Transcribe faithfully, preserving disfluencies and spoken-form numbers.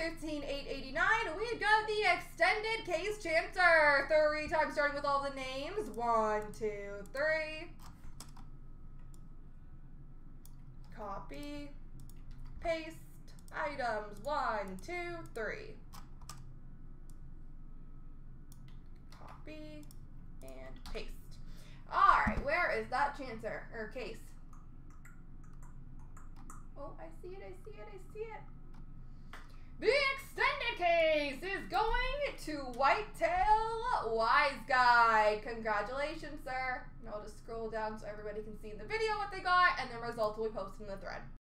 fifteen eight eighty-nine, we've got the extended case chancer. Three times starting with all the names. One, two, three. Copy. Paste. Items. One, two, three. Copy. And paste. Alright, where is that chancer? Or case? Oh, I see it, I see it, I see it. The extended case is going to Whitetail Wise Guy. Congratulations, sir. And I'll just scroll down so everybody can see in the video what they got, and the results will be posted in the thread.